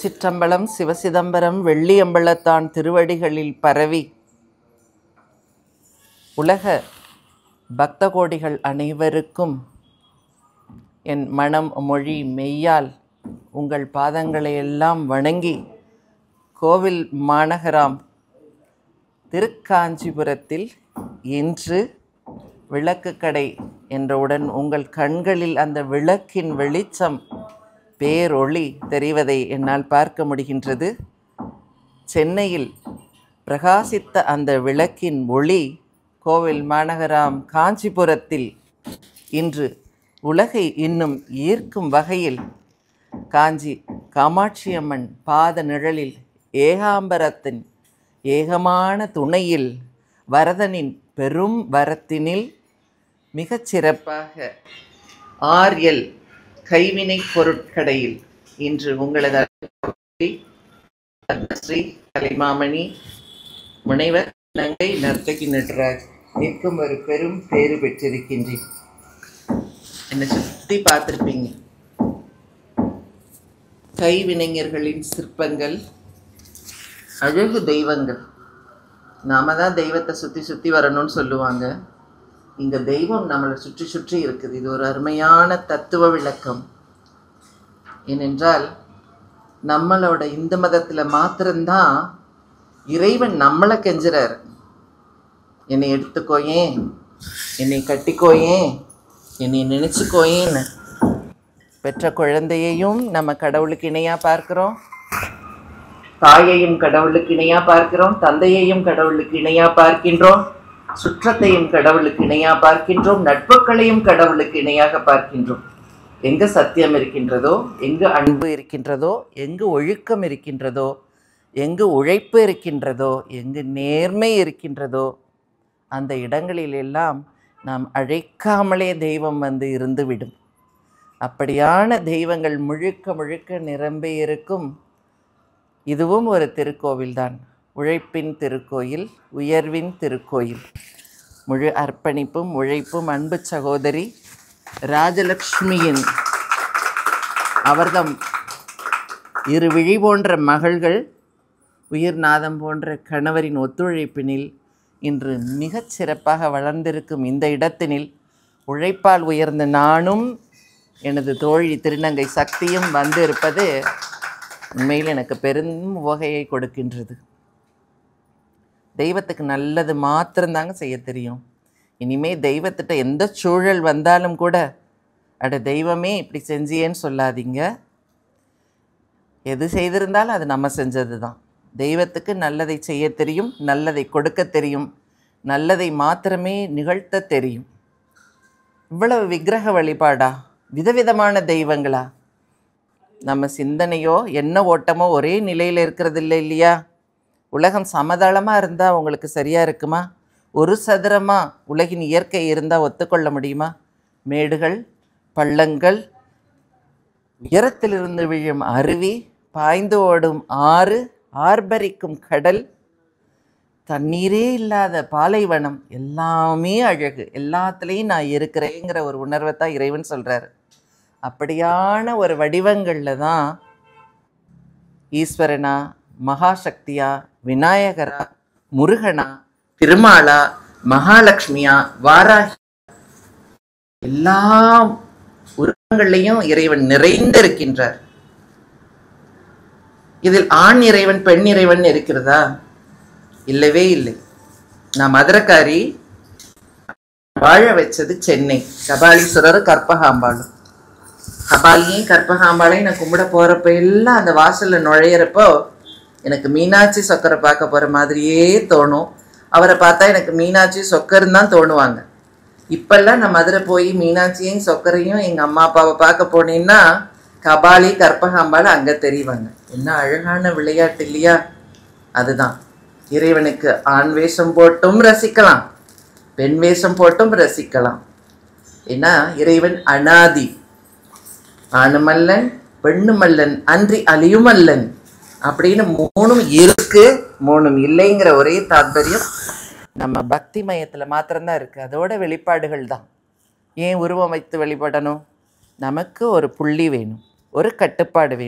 திருச்சிற்றம்பலம் சிவசிதம்பரம் வெள்ளியம்பலத்தான் திருவடிகளில் பரவி உலக பக்த கோடிகள் அனைவருக்கும் என் மனம் மொழி மெய்யால் உங்கள் பாதங்களையெல்லாம் வணங்கி கோவில் மாநகராம் திருக்காஞ்சிபுரத்தில் இன்று விளக்கு கடை என்றவுடன் உங்கள் கண்களில் அந்த விளக்கின் வெளிச்சம் பேரொளி தெரிவதை என்னால் பார்க்க முடிகின்றது. சென்னையில் பிரகாசித்த அந்த விளக்கின் ஒளி கோவில் மாநகராம் காஞ்சிபுரத்தில் இன்று உலகை இன்னும் ஈர்க்கும் வகையில் காஞ்சி காமாட்சியம்மன் பாத நிழலில் ஏகாம்பரத்தின் ஏகமான துணையில் வரதனின் பெரும் வரத்தினில் மிகச் சிறப்பாக ஆர்எல் கைவினை பொருட்கடையில் இன்று உங்களது ஸ்ரீ கலைமாமணி முனைவர் நங்கை நர்த்தகி நடராஜ் நிற்கும் ஒரு பெரும் பேறு பெற்றிருக்கின்றேன். என்னை சுற்றி பார்த்துருப்பீங்க. கைவினைஞர்களின் சிற்பங்கள், அழகு தெய்வங்கள். நாம தான் தெய்வத்தை சுற்றி சுற்றி வரணும்னு சொல்லுவாங்க. இங்கே தெய்வம் நம்மளை சுற்றி சுற்றி இருக்குது. இது ஒரு அருமையான தத்துவ விளக்கம். ஏனென்றால் நம்மளோட இந்து மதத்தில் மாத்திரம்தான் இறைவன் நம்மளை கெஞ்சுறாரு. என்னை எடுத்துக்கோயேன், என்னை கட்டிக்கோயேன், என்னை நினச்சிக்கோயேன்னு. பெற்ற குழந்தையையும் நம்ம கடவுளுக்கு இணையாக பார்க்குறோம், தாயையும் கடவுளுக்கு இணையாக பார்க்கிறோம், தந்தையையும் கடவுளுக்கு இணையாக பார்க்கின்றோம், சுற்றத்தையும் கடவுளுக்கு இணையாக பார்க்கின்றோம், நட்புகளையும் கடவுளுக்கு இணையாக பார்க்கின்றோம். எங்கு சத்தியம் இருக்கின்றதோ, எங்கு அன்பு இருக்கின்றதோ, எங்கு ஒழுக்கம் இருக்கின்றதோ, எங்கு உழைப்பு இருக்கின்றதோ, எங்கு நேர்மை இருக்கின்றதோ, அந்த இடங்களிலெல்லாம் நாம் அழைக்காமலே தெய்வம் வந்து இருந்துவிடும். அப்படியான தெய்வங்கள் முழுக்க முழுக்க நிரம்பி இருக்கும். இதுவும் ஒரு திருக்கோவில்தான். உழைப்பின் திருக்கோயில், உயர்வின் திருக்கோயில். முழு அர்ப்பணிப்பும் உழைப்பும் அன்பு சகோதரி ராஜலக்ஷ்மியின் அவர்தம் இரு விழி போன்ற மகள்கள், உயிர்நாதம் போன்ற கணவரின் ஒத்துழைப்பினில் இன்று மிகச் சிறப்பாக வளர்ந்திருக்கும் இந்த இடத்தினில் உழைப்பால் உயர்ந்த நானும் எனது தோழி திருநங்கை சக்தியும் வந்து இருப்பது உண்மையில் எனக்கு பெரும் உவகையை கொடுக்கின்றது. தெய்வத்துக்கு நல்லது மாத்திரம்தாங்க செய்ய தெரியும். இனிமேல் தெய்வத்திட்ட எந்த சூழல் வந்தாலும் கூட அட தெய்வமே இப்படி செஞ்சியேன்னு சொல்லாதீங்க. எது செய்திருந்தாலும் அது நம்ம செஞ்சது தான். தெய்வத்துக்கு நல்லதை செய்ய தெரியும், நல்லதை கொடுக்க தெரியும், நல்லதை மாத்திரமே நிகழ்த்த தெரியும். இவ்வளவு விக்கிரக வழிபாடா, விதவிதமான தெய்வங்களா? நம்ம சிந்தனையோ என்ன ஓட்டமோ ஒரே நிலையில் இருக்கிறது இல்லை இல்லையா? உலகம் சமதளமாக இருந்தால் உங்களுக்கு சரியாக இருக்குமா? ஒரு சதுரமாக உலகின் இயற்கை இருந்தால் ஒத்துக்கொள்ள முடியுமா? மேடுகள், பள்ளங்கள், உயரத்திலிருந்து விழும் அருவி, பாய்ந்து ஓடும் ஆறு, ஆர்ப்பரிக்கும் கடல், தண்ணீரே இல்லாத பாலைவனம், எல்லாமே அழகு. எல்லாத்துலேயும் நான் இருக்கிறேங்கிற ஒரு உணர்வை தான் இறைவன் சொல்கிறார். அப்படியான ஒரு வடிவங்களில் தான் ஈஸ்வரனா, மகாசக்தியா, விநாயகரா, முருகனா, திருமாலா, மகாலட்சுமியா, வாராகி, எல்லா உருவங்களையும் இறைவன் நிறைந்திருக்கின்றார். இதில் ஆண் இறைவன் பெண் இறைவன் இருக்கிறதா? இல்லவே இல்லை. நான் மதுரக்காரி, வாழ வச்சது சென்னை. கபாலீஸ்வரர், கற்பகாம்பாளும். கபாலியும் கற்பகாம்பாளையும் நான் கும்பிட போகிறப்ப எல்லாம் அந்த வாசலில் நுழையிறப்போ எனக்கு மீனாட்சி சொக்கரை பார்க்க போகிற மாதிரியே தோணும். அவரை பார்த்தா எனக்கு மீனாட்சி சொக்கர்னு தான் தோணுவாங்க. இப்போல்லாம் நான் மதுரை போய் மீனாட்சியும் சொக்கரையும் எங்கள் அம்மா அப்பாவை பார்க்க போனேன்னா கபாலி கற்பகாம்பாள் அங்கே தெரிவாங்க. என்ன அழகான விளையாட்டு இல்லையா? அதுதான் இறைவனுக்கு ஆண் வேஷம் போட்டும் ரசிக்கலாம், பெண் வேஷம் போட்டும் ரசிக்கலாம். ஏன்னா இறைவன் அனாதி. ஆணுமல்லன் பெண்ணுமல்லன் அன்றி அழியுமல்லன் அப்படின்னு மூணும் இருக்கு, மூணும் இல்லைங்கிற ஒரே தாத்பரியம் நம்ம பக்தி மயத்தில் மாத்திரம்தான் இருக்குது. அதோட வெளிப்பாடுகள் தான். ஏன் உருவம் வைத்து வழிபடணும்? நமக்கு ஒரு புள்ளி வேணும், ஒரு கட்டுப்பாடு வேணும்.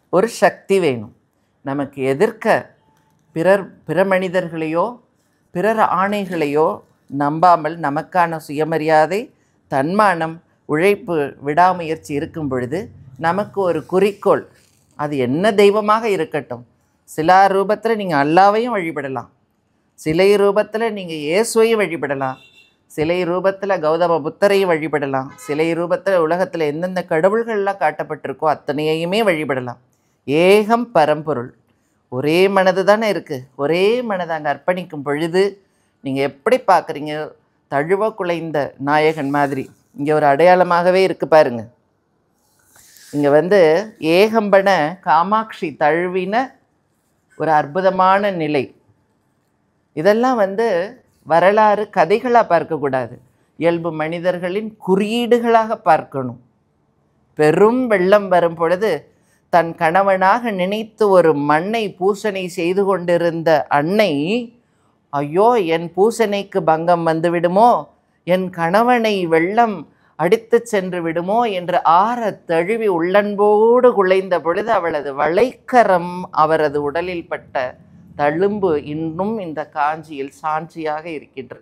ஒரு சக்தி வேணும். நமக்கு எதிர்க்க பிற மனிதர்களையோ பிறர் ஆணைகளையோ நம்பாமல் நமக்கான சுயமரியாதை, தன்மானம், உழைப்பு, விடாமுயற்சி இருக்கும் பொழுது நமக்கு ஒரு குறிக்கோள், அது என்ன தெய்வமாக இருக்கட்டும். சிலா ரூபத்தில் நீங்கள் அல்லாவையும் வழிபடலாம், சிலை ரூபத்தில் நீங்கள் இயேசுவையும் வழிபடலாம், சிலை ரூபத்தில் கௌதம புத்தரையும் வழிபடலாம், சிலை ரூபத்தில் உலகத்தில் எந்தெந்த கடவுள்கள்லாம் காட்டப்பட்டிருக்கோ அத்தனையுமே வழிபடலாம். ஏகம் பரம்பொருள், ஒரே மனது தானே இருக்குது. ஒரே மனதை அங்கே அர்ப்பணிக்கும் பொழுது நீங்கள் எப்படி பார்க்குறீங்க? தழுவ குலைந்த நாயகன் மாதிரி இங்கே ஒரு அடையாளமாகவே இருக்குது பாருங்க. இங்கே ஏகம்பன காமாட்சி தழுவின ஒரு அற்புதமான நிலை. இதெல்லாம் வரலாறு கதைகளாக பார்க்கக்கூடாது, இயல்பு மனிதர்களின் குறியீடுகளாக பார்க்கணும். பெரும் வெள்ளம் வரும் பொழுது தன் கணவனாக நினைத்து ஒரு மண்ணை பூசணை செய்து கொண்டிருந்த அன்னை, ஐயோ என் பூசணைக்கு பங்கம் வந்து விடுமோ, என் கணவனை வெள்ளம் அடித்து சென்று விடுமோ என்று ஆற தழுவி உள்ளன்போடு குலைந்த பொழுது அவளது வளைக்கரம் அவரது உடலில் பட்ட தழும்பு இன்னும் இந்த காஞ்சியில் சாட்சியாக இருக்கின்றது.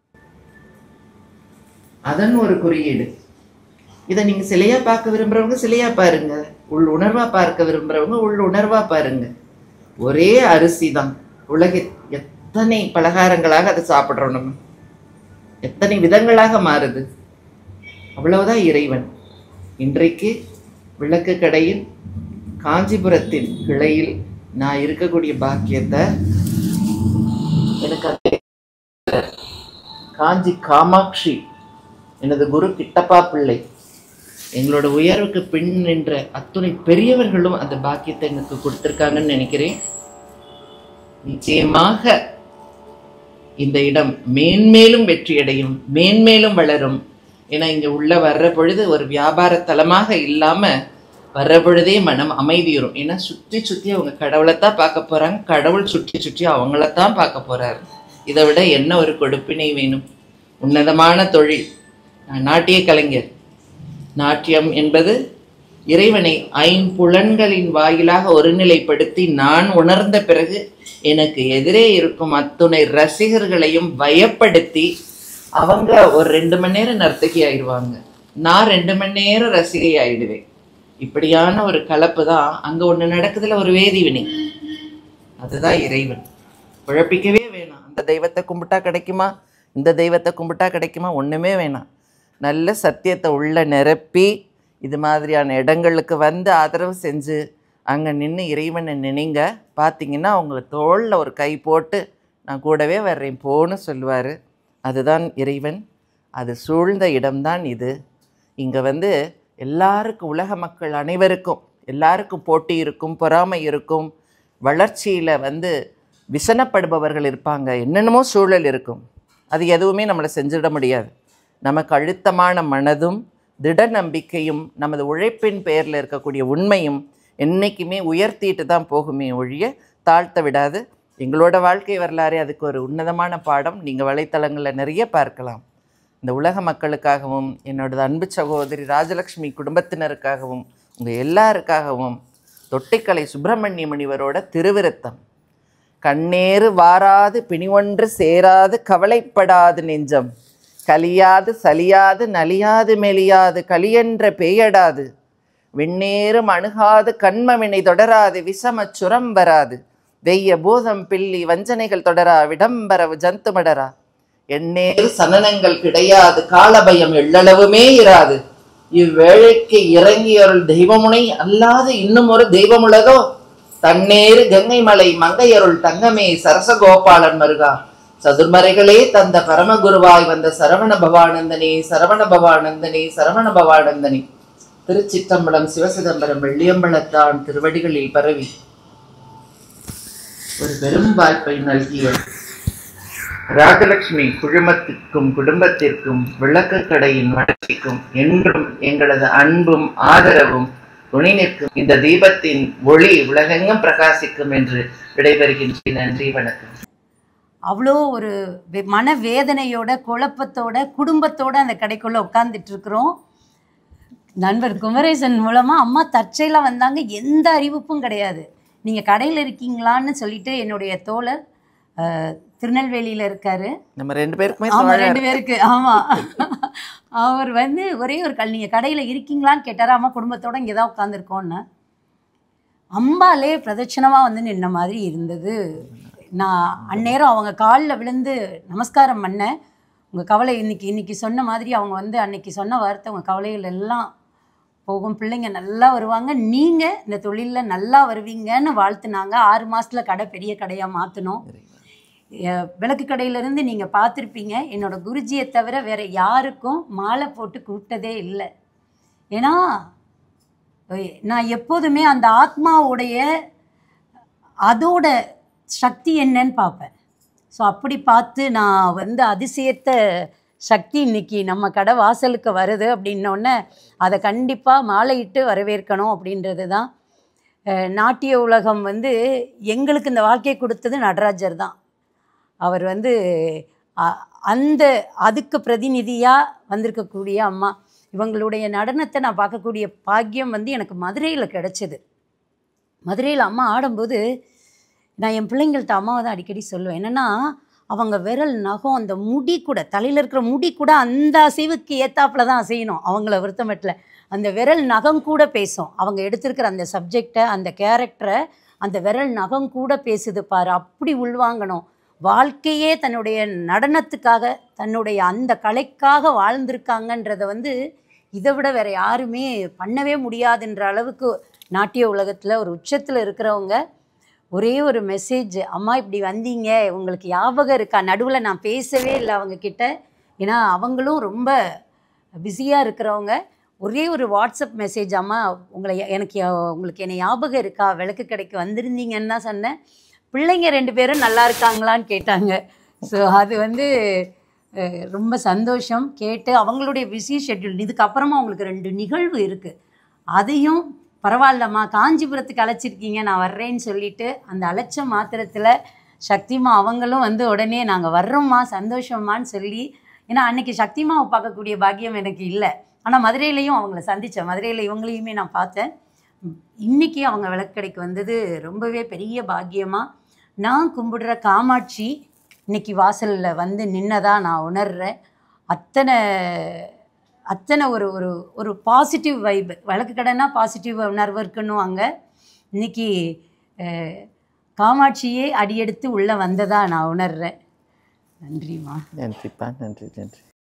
அதன் ஒரு குறியீடு. இதை நீங்கள் சிலையா பார்க்க விரும்புகிறவங்க சிலையா பாருங்க, உள் உணர்வா பார்க்க விரும்புகிறவங்க உள் உணர்வா பாருங்க. ஒரே அரிசி தான், உலக எத்தனை பலகாரங்களாக அதை சாப்பிட்றோம், நம்ம எத்தனை விதங்களாக மாறுது. அவ்வளவுதான் இறைவன். இன்றைக்கு விளக்கு கடையில் காஞ்சிபுரத்தின் கிளையில் நான் இருக்கக்கூடிய பாக்கியத்தை எனக்கு காஞ்சி காமாட்சி எனது குரு கிட்டப்பா பிள்ளை, எங்களோட உயர்வுக்கு பின் நின்ற அத்துணை பெரியவர்களும் அந்த பாக்கியத்தை எனக்கு கொடுத்துருக்காங்கன்னு நினைக்கிறேன். நிச்சயமாக இந்த இடம் மேன்மேலும் வெற்றியடையும், மேன்மேலும் வளரும். ஏன்னா இங்கே உள்ள வர்ற பொழுது ஒரு வியாபார தலமாக இல்லாமல் வர்ற பொழுதே மனம் அமைதியும். ஏன்னா சுற்றி சுற்றி அவங்க கடவுளைத்தான் பார்க்க போகிறாங்க, கடவுள் சுற்றி சுற்றி அவங்களத்தான் பார்க்க போகிறாரு. இதை விட என்ன ஒரு கொடுப்பினை வேணும்? உன்னதமான தொழில். நான் நாட்டிய கலைஞர். நாட்டியம் என்பது இறைவனை ஐம்புலன்களின் வாயிலாக ஒருநிலைப்படுத்தி நான் உணர்ந்த பிறகு எனக்கு எதிரே இருக்கும் அத்துணை ரசிகர்களையும் பயப்படுத்தி அவங்க ஒரு 2 மணி நேரம் நர்த்தகி ஆயிடுவாங்க, நான் 2 மணி நேரம் ரசிகை ஆயிடுவேன். இப்படியான ஒரு கலப்பு தான் அங்கே ஒன்று நடக்குதுல, ஒரு வேதி வினை. அதுதான் இறைவன். குழப்பிக்கவே வேணாம். அந்த தெய்வத்தை கும்பிட்டா கிடைக்குமா, இந்த தெய்வத்தை கும்பிட்டா கிடைக்குமா, ஒன்றுமே வேணாம். நல்ல சத்தியத்தை உள்ள நிரப்பி இது மாதிரியான இடங்களுக்கு ஆதரவு செஞ்சு அங்கே நின்று இறைவனை நினைங்க. பார்த்தீங்கன்னா அவங்க தோளில் ஒரு கை போட்டு நான் கூடவே வர்றேன் போன்னு சொல்லுவார். அதுதான் இறைவன். அது சூழ்ந்த இடம்தான் இது. இங்கே எல்லாருக்கும், உலக மக்கள் அனைவருக்கும், எல்லாருக்கும் போட்டி இருக்கும், பொறாமை இருக்கும், வளர்ச்சியில் விசனப்படுபவர்கள் இருப்பாங்க, என்னென்னமோ சூழல் இருக்கும். அது எதுவுமே நம்மளை செஞ்சிட முடியாது. நமக்கு அழுத்தமான மனதும் திட நம்பிக்கையும் நமது உழைப்பின் பெயரில் இருக்கக்கூடிய உண்மையும் என்றைக்குமே உயர்த்திட்டு தான் போகுமே ஒழிய தாழ்த்த விடாது. எங்களோட வாழ்க்கை வரலாறே அதுக்கு ஒரு உன்னதமான பாடம். நீங்கள் வலைத்தளங்களில் நிறைய பார்க்கலாம். இந்த உலக மக்களுக்காகவும் என்னோடது அன்பு சகோதரி ராஜலக்ஷ்மி குடும்பத்தினருக்காகவும் உங்கள் எல்லாருக்காகவும் தொட்டிக்கலை சுப்பிரமணிய முனிவரோட திருவிருத்தம். கண்ணேறு வாராது பிணிவொன்று சேராது கவலைப்படாது நெஞ்சம், கலியாது சலியாது நலியாது மெலியாது களியென்ற பேயடாது, விண்ணேறும் அணுகாது கண்மவினை தொடராது விஷமச் சுரம் வராது, வெய்ய பூதம் பில்லி வஞ்சனைகள் தொடரா விடம்பரவு ஜந்துமடரா, எண்ணேறு சனனங்கள் கிடையாது காலபயம் எள்ளளவுமே இராது, இவ்வேளைக்கு இறங்கியருள் தெய்வமுனை அல்லாது இன்னும் ஒரு தெய்வமுள்ளதோ, தன்னேறு கங்கை மலை மங்கையருள் தங்கமே சரசகோபாலன் மருகா, சதுர்மறைகளே தந்த பரமகுருவாய் வந்த சரவண பவானந்தனே சரவண பவானந்தனே சரவண பவானந்தனே. திருச்சிற்றம்பலம் சிவசிதம்பரம் வெள்ளியம்பலத்தான் திருவடிகளில் பரவி ஒரு பெரும் வாய்ப்பை நல்கிய ராஜலட்சுமி குழுமத்திற்கும் குடும்பத்திற்கும் விளக்கு கடையின் வளர்ச்சிக்கும் என்றும் எங்களது அன்பும் ஆதரவும் துணை நிற்கும். இந்த தீபத்தின் ஒளி உலகெங்கும் பிரகாசிக்கும் என்று விடைபெறுகின்றேன். நன்றி, வணக்கம். அவ்வளோ ஒரு மனவேதனையோட குழப்பத்தோட குடும்பத்தோட அந்த கடைக்குள்ளே உட்காந்துட்டு இருக்கிறோம். நண்பர் குமரேசன் மூலமாக அம்மா தற்செயலாக வந்தாங்க. எந்த அறிவிப்பும் கிடையாது. நீங்கள் கடையில் இருக்கீங்களான்னு சொல்லிட்டு என்னுடைய தோழர் திருநெல்வேலியில் இருக்காரு. நம்ம 2 பேருக்குமே ஆமாம், 2 பேருக்கு. ஆமாம், அவர் வந்து ஒரே ஒரு நீங்கள் கடையில் இருக்கீங்களான்னு கேட்டார். அம்மா குடும்பத்தோடு இங்கே தான் உட்காந்துருக்கோன்னு. அம்பாலே பிரதட்சணமாக வந்து நின்ன மாதிரி இருந்தது. நான் அந்நேரம் அவங்க காலில் விழுந்து நமஸ்காரம் பண்ணேன். உங்கள் கவலை இன்னைக்கு சொன்ன மாதிரி அவங்க வந்து அன்னைக்கு சொன்ன வார்த்தை, உங்கள் கவலைகள் எல்லாம் போகும், பிள்ளைங்க நல்லா வருவாங்க, நீங்கள் இந்த தொழிலில் நல்லா வருவீங்கன்னு வாழ்த்துனாங்க. 6 மாதத்தில் கடை பெரிய கடையாக மாற்றினோம். விளக்கு கடையிலேருந்து நீங்கள் பார்த்துருப்பீங்க, என்னோட குருஜியை தவிர வேறு யாருக்கும் மாலை போட்டு கூப்பிட்டதே இல்லை. ஏன்னா நான் எப்போதுமே அந்த ஆத்மாவுடைய அதோட சக்தி என்னன்னு பார்ப்பேன். ஸோ அப்படி பார்த்து நான் வந்து அதிசயத்த சக்தி இன்னைக்கு நம்ம கடை வாசலுக்கு வருது அப்படின்னோடனே அதை கண்டிப்பாக மாலையிட்டு வரவேற்கணும் அப்படின்றது தான். நாட்டிய உலகம் வந்து எங்களுக்கு இந்த வாழ்க்கையை கொடுத்தது நடராஜர் தான். அவர் வந்து அதுக்கு பிரதிநிதியாக வந்திருக்கக்கூடிய அம்மா. இவங்களுடைய நடனத்தை நான் பார்க்கக்கூடிய பாக்கியம் வந்து எனக்கு மதுரையில் கிடச்சிது. மதுரையில் அம்மா ஆடும்போது நான் என் பிள்ளைங்கள்ட்ட அம்மாவை தான் அடிக்கடி சொல்லுவேன். என்னென்னா அவங்க விரல் நகம், அந்த முடி கூட, தலையில் இருக்கிற முடி கூட அந்த அசைவுக்கு ஏத்தாப்பில் தான் அசையணும். அவங்கள வருத்தமட்டில் அந்த விரல் நகம் கூட பேசும். அவங்க எடுத்திருக்கிற அந்த சப்ஜெக்டை, அந்த கேரக்டரை அந்த விரல் நகம் கூட பேசுது பாரு. அப்படி உள்வாங்கணும். வாழ்க்கையே தன்னுடைய நடனத்துக்காக, தன்னுடைய அந்த கலைக்காக வாழ்ந்திருக்காங்கன்றதை வந்து இதை விட வேறு யாருமே பண்ணவே முடியாதுன்ற அளவுக்கு நாட்டிய உலகத்தில் ஒரு உச்சத்தில் இருக்கிறவங்க. ஒரே ஒரு மெசேஜ், அம்மா இப்படி வந்தீங்க, உங்களுக்கு ஞாபகம் இருக்கா? நடுவில் நான் பேசவே இல்லை அவங்கக்கிட்ட, ஏன்னா அவங்களும் ரொம்ப பிஸியாக இருக்கிறவங்க. ஒரே ஒரு வாட்ஸ்அப் மெசேஜ், அம்மா உங்களுக்கு என்னை ஞாபகம் இருக்கா? விளக்கு கடைக்கு வந்திருந்தீங்கன்னு தான் சொன்னேன். பிள்ளைங்க 2 பேரும் நல்லா இருக்காங்களான்னு கேட்டாங்க. ஸோ அது வந்து ரொம்ப சந்தோஷம். கேட்டு அவங்களுடைய பிஸி ஷெட்யூல், இதுக்கப்புறமா அவங்களுக்கு 2 நிகழ்வு இருக்குது, அதையும் பரவாயில்லம்மா காஞ்சிபுரத்துக்கு அழைச்சிருக்கீங்க, நான் வர்றேன்னு சொல்லிவிட்டு அந்த அழைச்ச மாத்திரத்தில் சக்திமா அவங்களும் வந்து உடனே நாங்கள் வர்றோம்மா, சந்தோஷம்மான்னு சொல்லி. ஏன்னா அன்றைக்கி சக்திமாவை பார்க்கக்கூடிய பாக்கியம் எனக்கு இல்லை. ஆனால் மதுரையிலையும் அவங்கள சந்தித்தேன். மதுரையில் இவங்களையுமே நான் பார்த்தேன். இன்றைக்கி அவங்க விளக்கடைக்கு வந்தது ரொம்பவே பெரிய பாக்கியமாக. நான் கும்பிடுற காமாட்சி இன்றைக்கி வாசலில் வந்து நின்னதாக நான் உணர்கிறேன். அத்தனை ஒரு ஒரு ஒரு பாசிட்டிவ் வைப்பு. விளக்கு கடைன்னா பாசிட்டிவ் உணர்வு இருக்கணும். அங்கே இன்றைக்கி காமாட்சியே அடியெடுத்து உள்ளே வந்ததாக நான் உணர்கிறேன். நன்றிம்மா. நன்றிப்பா, நன்றி.